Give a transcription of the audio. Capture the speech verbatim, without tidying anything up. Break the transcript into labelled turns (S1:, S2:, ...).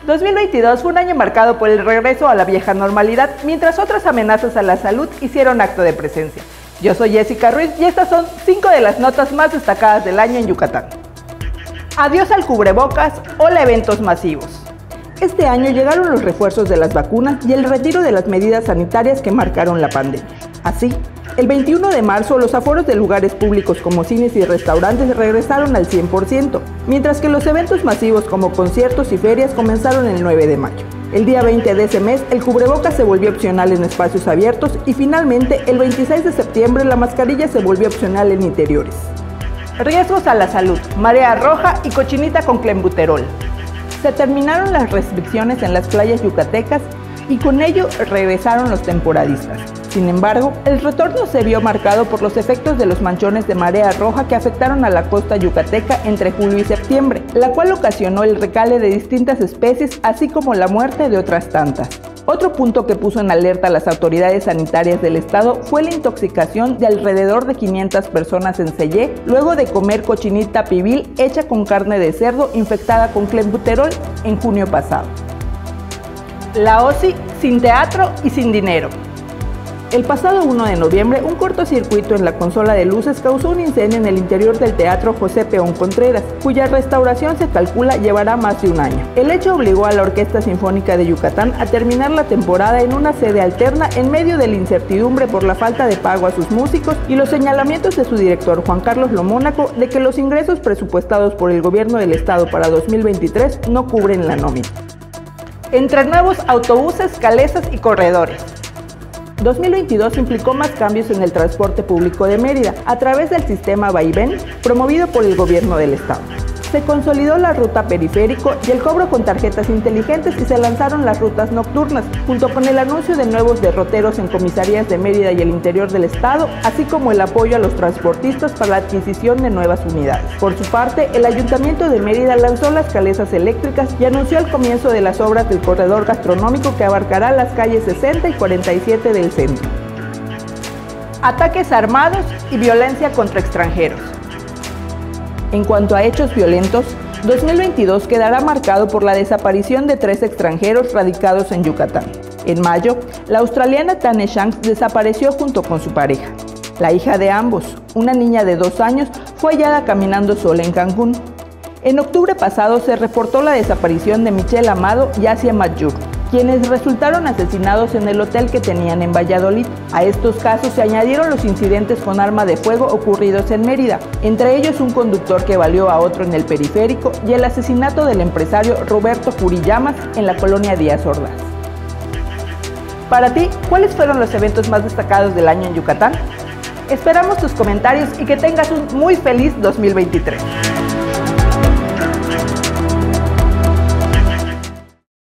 S1: dos mil veintidós fue un año marcado por el regreso a la vieja normalidad, mientras otras amenazas a la salud hicieron acto de presencia. Yo soy Jessica Ruiz y estas son cinco de las notas más destacadas del año en Yucatán. Adiós al cubrebocas, hola eventos masivos. Este año llegaron los refuerzos de las vacunas y el retiro de las medidas sanitarias que marcaron la pandemia. Así, el veintiuno de marzo los aforos de lugares públicos como cines y restaurantes regresaron al cien por ciento, mientras que los eventos masivos como conciertos y ferias comenzaron el nueve de mayo. El día veinte de ese mes, el cubrebocas se volvió opcional en espacios abiertos y finalmente, el veintiséis de septiembre, la mascarilla se volvió opcional en interiores. Riesgos a la salud, marea roja y cochinita con clenbuterol. Se terminaron las restricciones en las playas yucatecas y con ello regresaron los temporadistas. Sin embargo, el retorno se vio marcado por los efectos de los manchones de marea roja que afectaron a la costa yucateca entre julio y septiembre, la cual ocasionó el recale de distintas especies, así como la muerte de otras tantas. Otro punto que puso en alerta a las autoridades sanitarias del estado fue la intoxicación de alrededor de quinientas personas en Sellé, luego de comer cochinita pibil hecha con carne de cerdo infectada con clenbuterol en junio pasado. La O S I sin teatro y sin dinero. El pasado uno de noviembre, un cortocircuito en la consola de luces causó un incendio en el interior del Teatro José Peón Contreras, cuya restauración se calcula llevará más de un año. El hecho obligó a la Orquesta Sinfónica de Yucatán a terminar la temporada en una sede alterna en medio de la incertidumbre por la falta de pago a sus músicos y los señalamientos de su director Juan Carlos Lomónaco de que los ingresos presupuestados por el gobierno del estado para dos mil veintitrés no cubren la nómina. Entre nuevos autobuses, calesas y corredores. dos mil veintidós implicó más cambios en el transporte público de Mérida a través del sistema Vaivén promovido por el gobierno del estado. Se consolidó la ruta periférico y el cobro con tarjetas inteligentes y se lanzaron las rutas nocturnas, junto con el anuncio de nuevos derroteros en comisarías de Mérida y el interior del estado, así como el apoyo a los transportistas para la adquisición de nuevas unidades. Por su parte, el Ayuntamiento de Mérida lanzó las calesas eléctricas y anunció el comienzo de las obras del corredor gastronómico que abarcará las calles sesenta y cuarenta y siete del centro. Ataques armados y violencia contra extranjeros. En cuanto a hechos violentos, dos mil veintidós quedará marcado por la desaparición de tres extranjeros radicados en Yucatán. En mayo, la australiana Tane Shanks desapareció junto con su pareja. La hija de ambos, una niña de dos años, fue hallada caminando sola en Cancún. En octubre pasado se reportó la desaparición de Michelle Amado y Asia Mayur, quienes resultaron asesinados en el hotel que tenían en Valladolid. A estos casos se añadieron los incidentes con arma de fuego ocurridos en Mérida, entre ellos un conductor que baleó a otro en el periférico y el asesinato del empresario Roberto Curillamas en la colonia Díaz Ordaz. Para ti, ¿cuáles fueron los eventos más destacados del año en Yucatán? Esperamos tus comentarios y que tengas un muy feliz dos mil veintitrés.